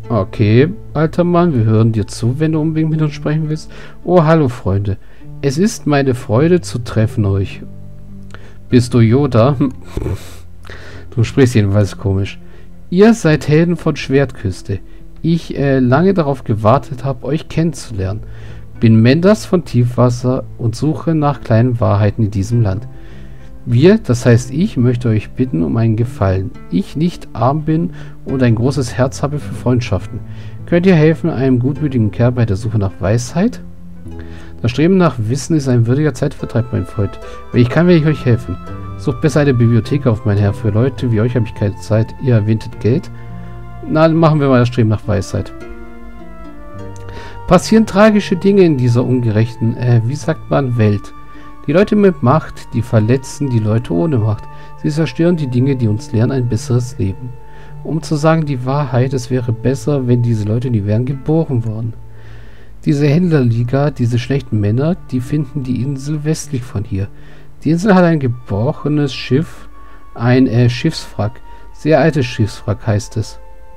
Okay, alter Mann, wir hören dir zu, wenn du unbedingt mit uns sprechen willst. Oh, hallo, Freunde. Es ist meine Freude zu treffen euch. Bist du Yoda? Du sprichst jedenfalls komisch. Ihr seid Helden von Schwertküste. Ich lange darauf gewartet habe, euch kennenzulernen. Bin Mendas von Tiefwasser und suche nach kleinen Wahrheiten in diesem Land. Wir, das heißt ich, möchte euch bitten um einen Gefallen. Ich nicht arm bin und ein großes Herz habe für Freundschaften. Könnt ihr helfen einem gutmütigen Kerl bei der Suche nach Weisheit? Das Streben nach Wissen ist ein würdiger Zeitvertreib, mein Freund. Wenn ich kann, will ich euch helfen. Sucht besser eine Bibliothek auf, mein Herr. Für Leute wie euch habe ich keine Zeit. Ihr erwähntet Geld. Na, dann machen wir mal das Streben nach Weisheit. Passieren tragische Dinge in dieser ungerechten, wie sagt man, Welt. Die Leute mit Macht, die verletzen die Leute ohne Macht. Sie zerstören die Dinge, die uns lehren ein besseres Leben. Um zu sagen die Wahrheit, es wäre besser, wenn diese Leute nie wären geboren worden. Diese Händlerliga, diese schlechten Männer, die finden die Insel westlich von hier. Die Insel hat ein gebrochenes Schiff, ein Schiffswrack. Sehr altes Schiffswrack heißt es.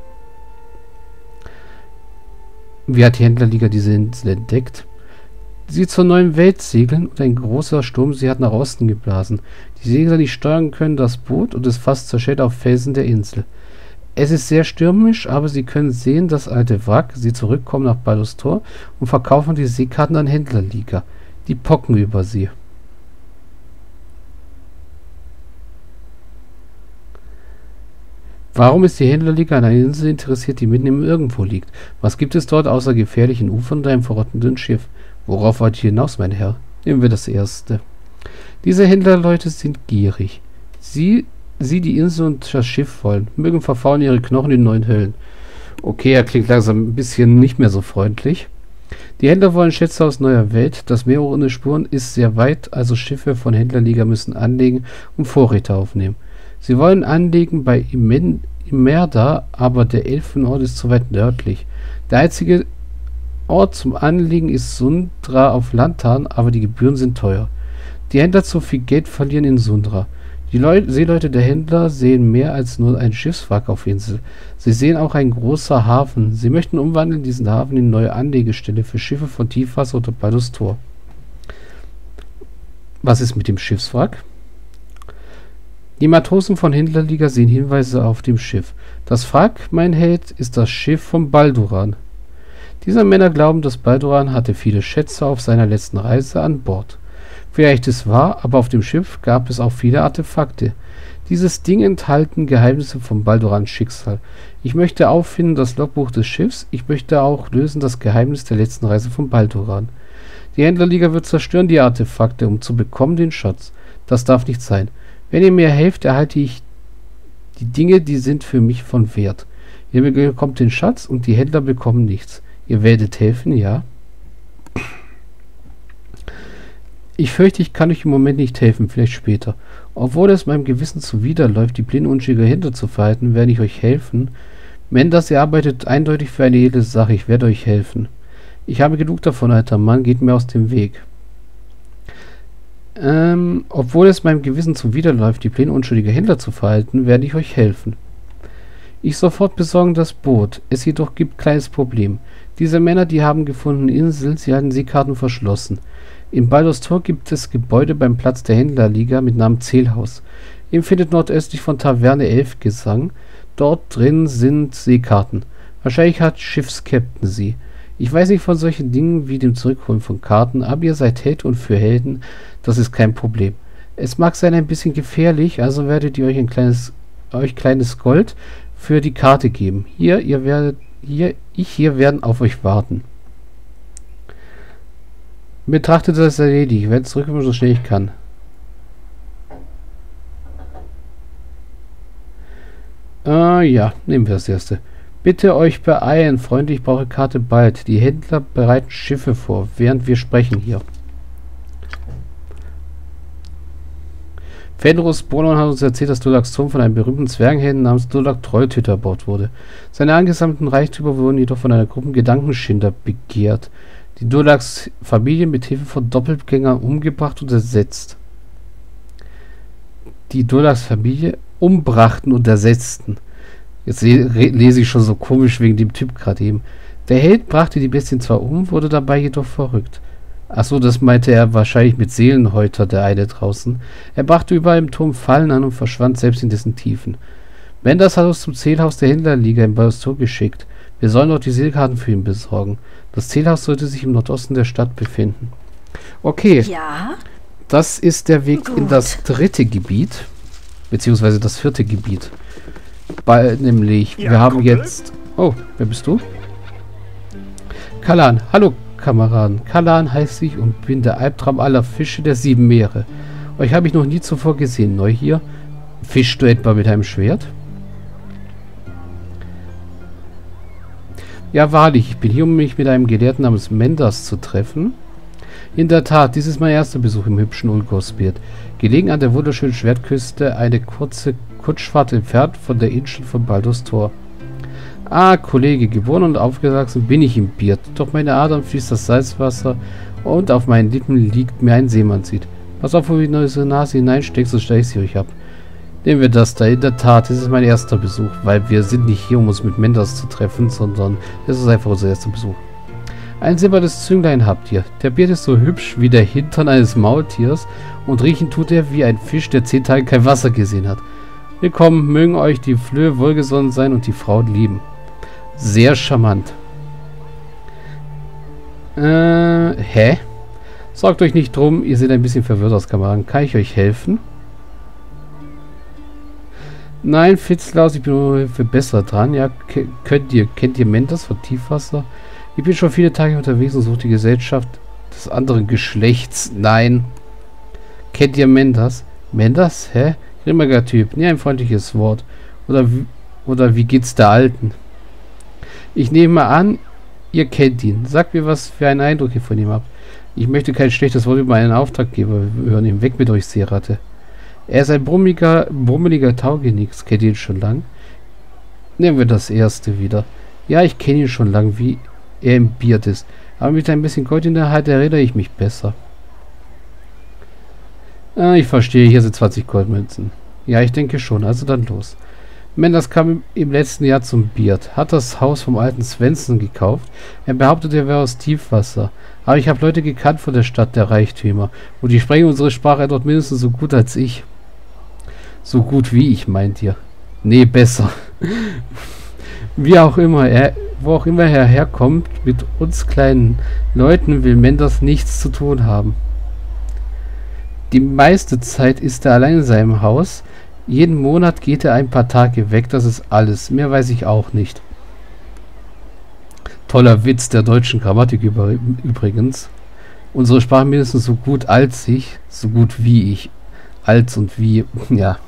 Wie hat die Händlerliga diese Insel entdeckt? Sie zur neuen Welt segeln und ein großer Sturm sie hat nach Osten geblasen. Die Segler nicht steuern können das Boot und es fast zerschellt auf Felsen der Insel. Es ist sehr stürmisch, aber sie können sehen, das alte Wrack. Sie zurückkommen nach Baldur's Tor und verkaufen die Seekarten an Händlerliga. Die pocken über sie. Warum ist die Händlerliga an einer Insel interessiert, die mitten im Irgendwo liegt? Was gibt es dort außer gefährlichen Ufern und einem verrottenden Schiff? Worauf wollt ihr hinaus, mein Herr? Nehmen wir das erste. Diese Händlerleute sind gierig. Sie die Insel und das Schiff wollen, mögen verfaulen ihre Knochen in neuen Höllen. Okay, er klingt langsam ein bisschen nicht mehr so freundlich. Die Händler wollen Schätze aus neuer Welt. Das Meer ohne Spuren ist sehr weit, also Schiffe von Händlerliga müssen anlegen und Vorräte aufnehmen. Sie wollen anlegen bei Imerda, aber der Elfenort ist zu weit nördlich. Der einzige Ort zum Anlegen ist Sundra auf Lantan, aber die Gebühren sind teuer. Die Händler zu viel Geld verlieren in Sundra. Die Seeleute der Händler sehen mehr als nur ein Schiffswrack auf Insel. Sie sehen auch einen großen Hafen. Sie möchten umwandeln diesen Hafen in neue Anlegestelle für Schiffe von Tiefwasser oder Baldur's Tor. Was ist mit dem Schiffswrack? Die Matrosen von Händlerliga sehen Hinweise auf dem Schiff. Das Wrack, mein Held, ist das Schiff von Balduran. Diese Männer glauben, dass Balduran hatte viele Schätze auf seiner letzten Reise an Bord. Vielleicht es wahr, aber auf dem Schiff gab es auch viele Artefakte. Dieses Ding enthalten Geheimnisse von Baldurans Schicksal. Ich möchte auffinden das Logbuch des Schiffs. Ich möchte auch lösen das Geheimnis der letzten Reise von Balduran. Die Händlerliga wird zerstören die Artefakte, um zu bekommen den Schatz. Das darf nicht sein. Wenn ihr mir helft, erhalte ich die Dinge, die sind für mich von Wert. Ihr bekommt den Schatz und die Händler bekommen nichts. Ihr werdet helfen, ja? Ich fürchte, ich kann euch im Moment nicht helfen, vielleicht später. Obwohl es meinem Gewissen zuwiderläuft, die blindunschuldige Händler zu verhalten, werde ich euch helfen. Mendas, ihr arbeitet eindeutig für eine edle Sache, ich werde euch helfen. Ich habe genug davon, alter Mann, geht mir aus dem Weg. Obwohl es meinem Gewissen zuwiderläuft, die blindunschuldige Händler zu verhalten, werde ich euch helfen. Ich sofort besorgen das Boot. Es jedoch gibt kleines Problem. Diese Männer, die haben gefunden Inseln, sie halten Seekarten verschlossen. In Baldur's Tor gibt es Gebäude beim Platz der Händlerliga mit Namen Zählhaus. Ihr findet nordöstlich von Taverne Elfgesang. Dort drin sind Seekarten. Wahrscheinlich hat Schiffskapitän sie. Ich weiß nicht von solchen Dingen wie dem Zurückholen von Karten, aber ihr seid Held und für Helden, das ist kein Problem. Es mag sein ein bisschen gefährlich, also werdet ihr euch kleines Gold für die Karte geben. Ich hier werden auf euch warten. Betrachtet das erledigt. Ich werde zurückkommen, so schnell ich kann. Ja, nehmen wir das erste. Bitte euch beeilen, Freunde, ich brauche Karte bald. Die Händler bereiten Schiffe vor, während wir sprechen hier. Fenris Bolon hat uns erzählt, dass Dulacs Turm von einem berühmten Zwergenhelden namens Dulac Trolltöter erbaut wurde. Seine angesammelten Reichtümer wurden jedoch von einer Gruppe Gedankenschinder begehrt, die Dulacs Familie mit Hilfe von Doppelgängern umgebracht und ersetzt. Die Dulacs Familie umbrachten und ersetzten. Jetzt lese ich schon so komisch wegen dem Typ gerade eben. Der Held brachte die Bestien zwar um, wurde dabei jedoch verrückt. Achso, das meinte er wahrscheinlich mit Seelenhäuter, der eine draußen. Er brachte überall im Turm Fallen an und verschwand selbst in dessen Tiefen. Menders hat uns zum Zählhaus der Händlerliga in Balstor geschickt. Wir sollen dort die Seelkarten für ihn besorgen. Das Zählhaus sollte sich im Nordosten der Stadt befinden. Okay. Ja? Das ist der Weg Gut. in das 3. Gebiet. Beziehungsweise das 4. Gebiet. Nämlich, Ja, wir haben Kumpel? jetzt... Oh, wer bist du? Kalan. Hallo, Kameraden. Kalan heiße ich und bin der Albtraum aller Fische der 7 Meere. Euch habe ich noch nie zuvor gesehen. Neu hier? Fischst du etwa mit einem Schwert? Ja, wahrlich. Ich bin hier, um mich mit einem Gelehrten namens Menders zu treffen. In der Tat, dies ist mein erster Besuch im hübschen Ulgosbirt. Gelegen an der wunderschönen Schwertküste, eine kurze Kutschfahrt entfernt von der Insel von Baldur's Tor. Ah, Kollege, geboren und aufgewachsen bin ich im Birt. Durch meine Adern fließt das Salzwasser und auf meinen Lippen liegt mir ein Seemannslied. Pass auf, wo du eure Nase hineinsteckst, so steche ich sie euch ab. Nehmen wir das da. In der Tat, das ist mein erster Besuch, weil wir sind nicht hier, um uns mit Menders zu treffen, sondern es ist einfach unser erster Besuch. Ein silbernes Zünglein habt ihr. Der Biert ist so hübsch wie der Hintern eines Maultiers und riechen tut er wie ein Fisch, der 10 Tage kein Wasser gesehen hat. Willkommen, mögen euch die Flöhe wohlgesonnen sein und die Frauen lieben. Sehr charmant. Hä? Sorgt euch nicht drum, ihr seht ein bisschen verwirrt aus, Kameraden. Kann ich euch helfen? Nein, Fitzlaus, ich bin nur für besser dran. Ja, kennt ihr Menders von Tiefwasser? Ich bin schon viele Tage unterwegs und suche die Gesellschaft des anderen Geschlechts. Nein. Kennt ihr Menders? Menders? Hä? Grimmiger Typ. Nie ein freundliches Wort. Oder wie geht's der Alten? Ich nehme mal an, ihr kennt ihn. Sagt mir, was für einen Eindruck ihr von ihm habt. Ich möchte kein schlechtes Wort über einen Auftraggeber hören. Ihm weg mit euch, Seeratte. Er ist ein brummeliger Taugenichts. Kennt ihr ihn schon lang? Nehmen wir das erste wieder. Ja, ich kenne ihn schon lang, wie er im Biert ist. Aber mit ein bisschen Gold in der Hand erinnere ich mich besser. Ah, ich verstehe, hier sind 20 Goldmünzen. Ja, ich denke schon, also dann los. Menders kam im letzten Jahr zum Biert, hat das Haus vom alten Svensson gekauft. Er behauptet, er wäre aus Tiefwasser. Aber ich habe Leute gekannt von der Stadt der Reichtümer. Und die sprechen unsere Sprache dort mindestens so gut als ich. So gut wie ich, meint ihr? Nee, besser. Wie auch immer, wo auch immer er herkommt, mit uns kleinen Leuten will Menders nichts zu tun haben. Die meiste Zeit ist er allein in seinem Haus. Jeden Monat geht er ein paar Tage weg, das ist alles. Mehr weiß ich auch nicht. Toller Witz der deutschen Grammatik übrigens. Unsere Sprache mindestens so gut als ich, so gut wie ich. Als und wie, ja.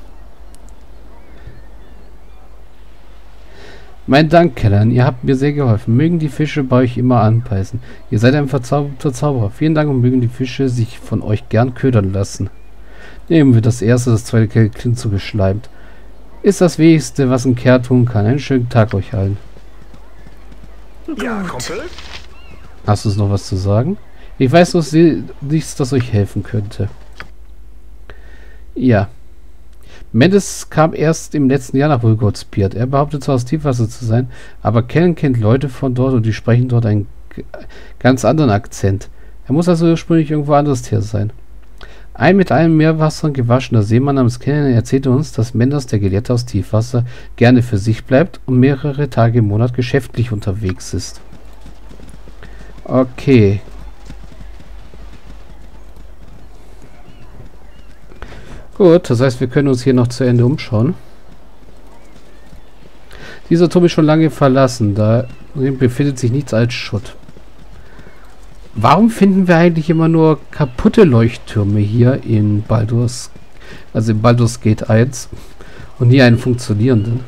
Mein Dank, Kellern, ihr habt mir sehr geholfen. Mögen die Fische bei euch immer anbeißen. Ihr seid ein verzauberter Zauberer. Vielen Dank und mögen die Fische sich von euch gern ködern lassen. Nehmen wir das erste, das zweite klingt so geschleimt. Ist das Wenigste, was ein Kerl tun kann. Einen schönen Tag euch allen. Ja, Gut. Kumpel? Hast du noch was zu sagen? Ich weiß noch nichts, das euch helfen könnte. Ja. Mendes kam erst im letzten Jahr nach Ulgosbirt. Er behauptet zwar aus Tiefwasser zu sein, aber Kellen kennt Leute von dort und die sprechen dort einen ganz anderen Akzent. Er muss also ursprünglich irgendwo anders her sein. Ein mit allen Meerwassern gewaschener Seemann namens Kellen erzählte uns, dass Menders, der Gelehrte aus Tiefwasser, gerne für sich bleibt und mehrere Tage im Monat geschäftlich unterwegs ist. Okay. Gut, das heißt, wir können uns hier noch zu Ende umschauen. Dieser Turm ist schon lange verlassen, da befindet sich nichts als Schutt. Warum finden wir eigentlich immer nur kaputte Leuchttürme hier in Baldur's Gate 1 und nie einen funktionierenden?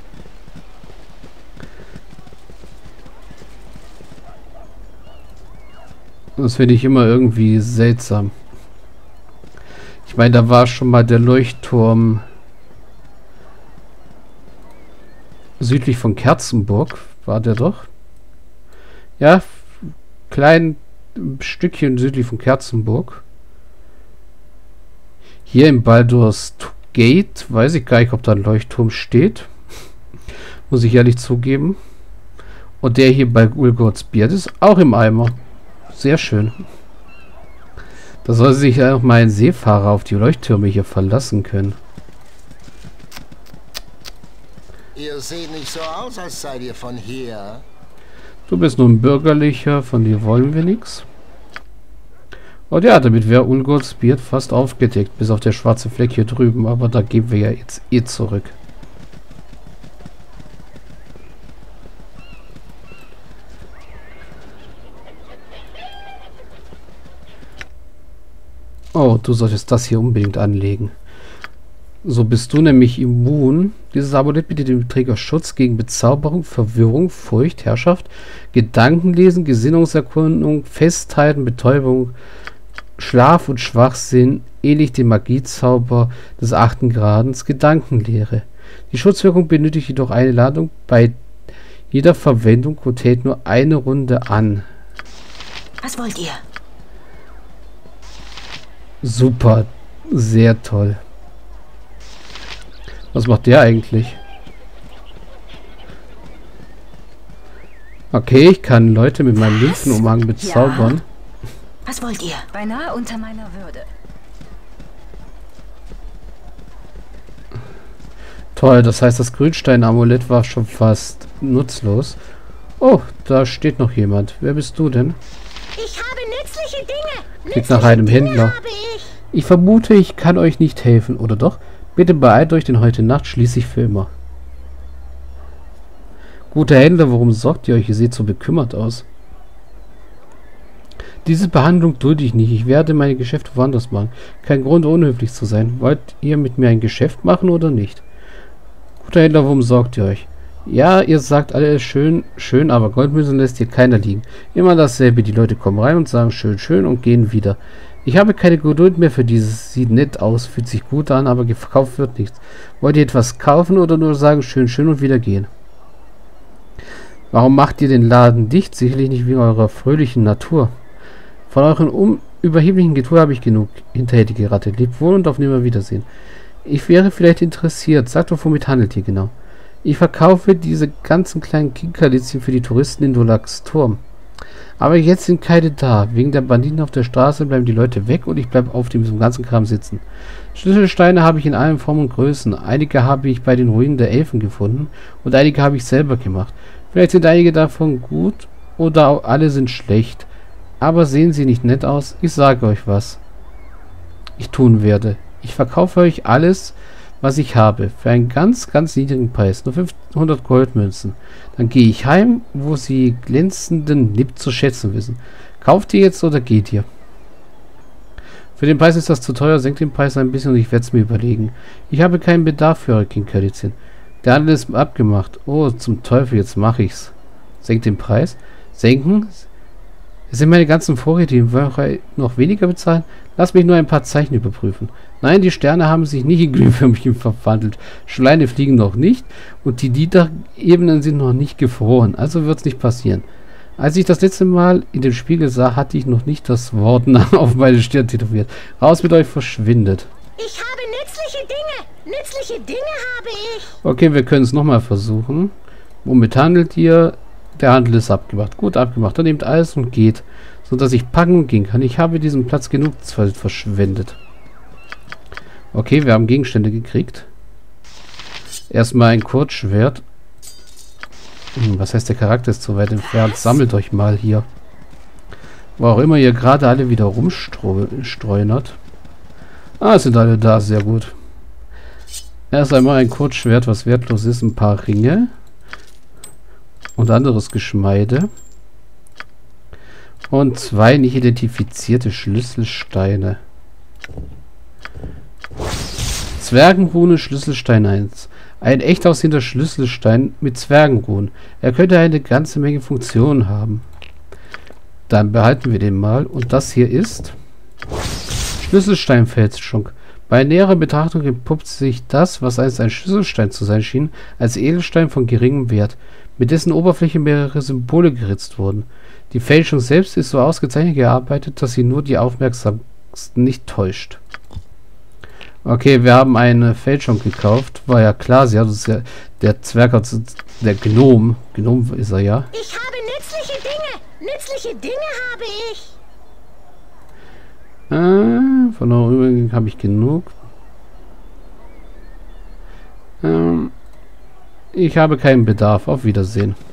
Das finde ich immer irgendwie seltsam. Ich meine, da war schon mal der Leuchtturm südlich von Kerzenburg. War der doch? Ja, klein Stückchen südlich von Kerzenburg. Hier in Baldur's Gate weiß ich gar nicht, ob da ein Leuchtturm steht. Muss ich ehrlich zugeben. Und der hier bei Ulgots Beard ist auch im Eimer. Sehr schön. Da soll sich ja auch mal ein Seefahrer auf die Leuchttürme hier verlassen können. Ihr seht nicht so aus, als seid ihr von hier. Du bist nur ein Bürgerlicher, von dir wollen wir nichts. Und ja, damit wäre Ulgots Beard fast aufgedeckt, bis auf der schwarze Fleck hier drüben. Aber da gehen wir ja jetzt eh zurück. Oh, du solltest das hier unbedingt anlegen. So bist du nämlich immun. Dieses Amulett bietet dem Träger Schutz gegen Bezauberung, Verwirrung, Furcht, Herrschaft, Gedankenlesen, Gesinnungserkundung, Festhalten, Betäubung, Schlaf und Schwachsinn, ähnlich dem Magiezauber des 8. Grades, Gedankenlehre. Die Schutzwirkung benötigt jedoch eine Ladung bei jeder Verwendung und hält nur eine Runde an. Was wollt ihr? Super, sehr toll. Was macht der eigentlich? Okay, ich kann Leute mit meinem Lymphenumhang bezaubern. Ja? Was wollt ihr? Beinahe unter meiner Würde. Toll, das heißt, das Grünstein-Amulett war schon fast nutzlos. Oh, da steht noch jemand. Wer bist du denn? Ich habe nützliche Dinge. Klingt nach einem Händler. Ich vermute, ich kann euch nicht helfen, oder doch? Bitte beeilt euch, denn heute Nacht schließe ich für immer. Guter Händler, warum sorgt ihr euch? Ihr seht so bekümmert aus. Diese Behandlung dulde ich nicht. Ich werde meine Geschäfte woanders machen. Kein Grund, unhöflich zu sein. Wollt ihr mit mir ein Geschäft machen oder nicht? Guter Händler, warum sorgt ihr euch? Ja, ihr sagt alles schön, schön, aber Goldmünzen lässt hier keiner liegen. Immer dasselbe. Die Leute kommen rein und sagen schön, schön und gehen wieder. Ich habe keine Geduld mehr für dieses. Sieht nett aus, fühlt sich gut an, aber gekauft wird nichts. Wollt ihr etwas kaufen oder nur sagen schön, schön und wieder gehen? Warum macht ihr den Laden dicht? Sicherlich nicht wegen eurer fröhlichen Natur. Von euren überheblichen Getue habe ich genug, hinterhält die Ratte. Lebt wohl und auf Nimmerwiedersehen. Ich wäre vielleicht interessiert. Sagt doch, womit handelt ihr genau? Ich verkaufe diese ganzen kleinen Kinkerlitzchen für die Touristen in Dolax Turm. Aber jetzt sind keine da. Wegen der Banditen auf der Straße bleiben die Leute weg und ich bleibe auf diesem ganzen Kram sitzen. Schlüsselsteine habe ich in allen Formen und Größen. Einige habe ich bei den Ruinen der Elfen gefunden und einige habe ich selber gemacht. Vielleicht sind einige davon gut oder auch alle sind schlecht. Aber sehen sie nicht nett aus? Ich sage euch, was ich tun werde. Ich verkaufe euch alles, was ich habe, für einen ganz, ganz niedrigen Preis. Nur 500 Goldmünzen. Dann gehe ich heim, wo sie glänzenden Nipp zu schätzen wissen. Kauft ihr jetzt oder geht ihr? Für den Preis ist das zu teuer. Senkt den Preis ein bisschen und ich werde es mir überlegen. Ich habe keinen Bedarf für eure Kinkerlitzchen. Der Handel ist abgemacht. Oh, zum Teufel, jetzt mache ich's. Senkt den Preis? Senken? Es sind meine ganzen Vorräte, die wollen noch weniger bezahlen. Lass mich nur ein paar Zeichen überprüfen. Nein, die Sterne haben sich nicht in Glühwürmchen verwandelt. Schleine fliegen noch nicht und die Niederebenen sind noch nicht gefroren. Also wird es nicht passieren. Als ich das letzte Mal in dem Spiegel sah, hatte ich noch nicht das Wort auf meine Stirn tätowiert. Raus mit euch, verschwindet. Ich habe nützliche Dinge. Nützliche Dinge habe ich. Okay, wir können es nochmal versuchen. Womit handelt ihr? Der Handel ist abgemacht. Gut abgemacht. Dann nehmt alles und geht. Sodass ich packen und gehen kann. Ich habe diesen Platz genug verschwendet. Okay, wir haben Gegenstände gekriegt. Erstmal ein Kurzschwert. Was heißt, der Charakter ist zu weit entfernt? Sammelt euch mal hier. Wo auch immer ihr gerade alle wieder rumstreunert. Ah, es sind alle da. Sehr gut. Erst einmal ein Kurzschwert, was wertlos ist. Ein paar Ringe. Und anderes Geschmeide. Und 2 nicht identifizierte Schlüsselsteine. Zwergenrune Schlüsselstein 1. Ein echt aussehender Schlüsselstein mit Zwergenruhen. Er könnte eine ganze Menge Funktionen haben. Dann behalten wir den mal. Und das hier ist Schlüsselsteinfälschung. Bei näherer Betrachtung entpuppt sich das, was einst ein Schlüsselstein zu sein schien, als Edelstein von geringem Wert, mit dessen Oberfläche mehrere Symbole geritzt wurden. Die Fälschung selbst ist so ausgezeichnet gearbeitet, dass sie nur die Aufmerksamsten nicht täuscht. Okay, wir haben eine Fälschung gekauft. War ja klar, sie hat uns ja... Der Zwerg hat... Der Gnom. Gnom ist er ja. Ich habe nützliche Dinge. Nützliche Dinge habe ich. Von der Übrigen habe ich genug. Ich habe keinen Bedarf. Auf Wiedersehen.